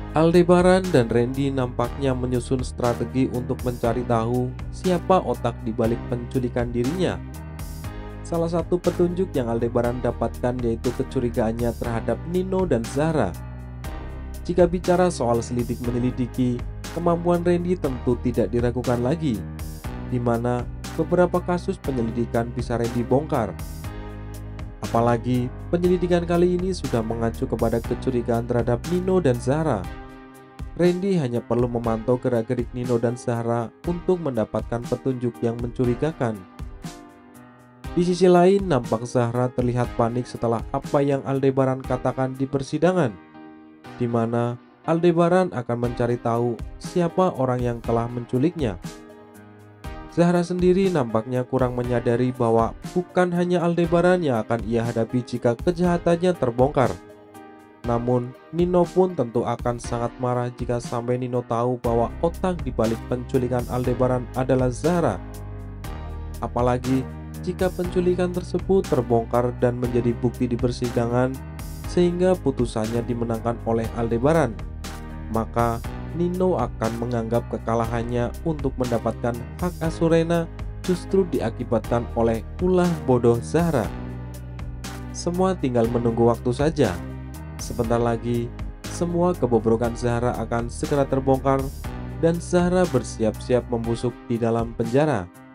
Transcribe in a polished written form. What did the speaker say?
Aldebaran dan Randy nampaknya menyusun strategi untuk mencari tahu siapa otak di balik penculikan dirinya. Salah satu petunjuk yang Aldebaran dapatkan yaitu kecurigaannya terhadap Nino dan Zahra. Jika bicara soal selidik menyelidiki, kemampuan Randy tentu tidak diragukan lagi, di mana beberapa kasus penyelidikan bisa Randy bongkar. Apalagi penyelidikan kali ini sudah mengacu kepada kecurigaan terhadap Nino dan Zahra. Randy hanya perlu memantau gerak-gerik Nino dan Zahra untuk mendapatkan petunjuk yang mencurigakan. Di sisi lain, nampak Zahra terlihat panik setelah apa yang Aldebaran katakan di persidangan, di mana Aldebaran akan mencari tahu siapa orang yang telah menculiknya. Zahra sendiri nampaknya kurang menyadari bahwa bukan hanya Aldebaran yang akan ia hadapi jika kejahatannya terbongkar. Namun, Nino pun tentu akan sangat marah jika sampai Nino tahu bahwa otak di balik penculikan Aldebaran adalah Zahra. Apalagi jika penculikan tersebut terbongkar dan menjadi bukti di persidangan sehingga putusannya dimenangkan oleh Aldebaran, maka Nino akan menganggap kekalahannya untuk mendapatkan hak asuh Rena justru diakibatkan oleh ulah bodoh Zahra. Semua tinggal menunggu waktu saja. Sebentar lagi, semua kebobrokan Zahra akan segera terbongkar dan Zahra bersiap-siap membusuk di dalam penjara.